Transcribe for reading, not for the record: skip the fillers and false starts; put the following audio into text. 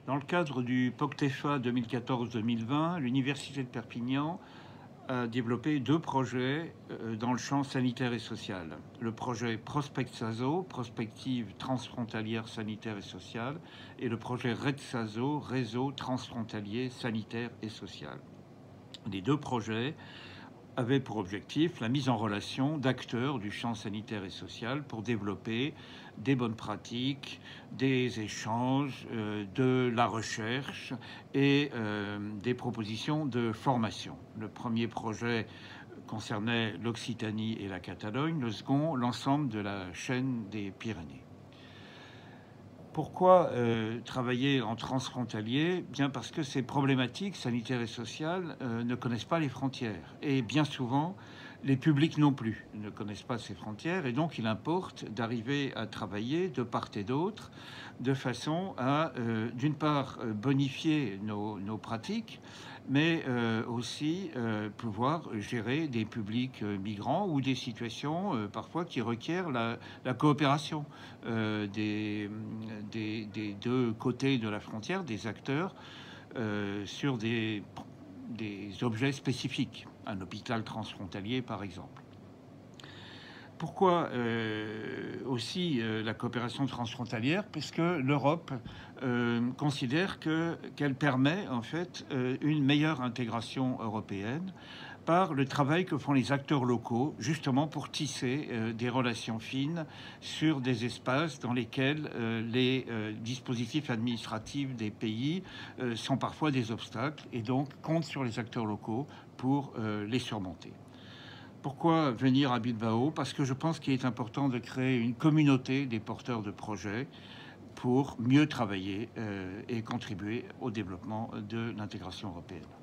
Dans le cadre du POCTEFA 2014-2020, l'Université de Perpignan a développé deux projets dans le champ sanitaire et social. Le projet Prospect-SASO, prospective transfrontalière sanitaire et sociale, et le projet RED-SASO, réseau transfrontalier sanitaire et social. Les deux projets avaient pour objectif la mise en relation d'acteurs du champ sanitaire et social pour développer des bonnes pratiques, des échanges, de la recherche et des propositions de formation. Le premier projet concernait l'Occitanie et la Catalogne, le second l'ensemble de la chaîne des Pyrénées. Pourquoi travailler en transfrontalier? Bien parce que ces problématiques sanitaires et sociales ne connaissent pas les frontières. Et bien souvent, les publics non plus ne connaissent pas ces frontières. Et donc, il importe d'arriver à travailler de part et d'autre de façon à, d'une part, bonifier nos pratiques, mais aussi pouvoir gérer des publics migrants ou des situations parfois qui requièrent la coopération des deux côtés de la frontière, des acteurs sur des objets spécifiques, un hôpital transfrontalier par exemple. Pourquoi aussi la coopération transfrontalière? Parce que l'Europe considère qu'elle permet en fait une meilleure intégration européenne par le travail que font les acteurs locaux, justement pour tisser des relations fines sur des espaces dans lesquels les dispositifs administratifs des pays sont parfois des obstacles et donc comptent sur les acteurs locaux pour les surmonter. Pourquoi venir à Bilbao? Parce que je pense qu'il est important de créer une communauté des porteurs de projets pour mieux travailler et contribuer au développement de l'intégration européenne.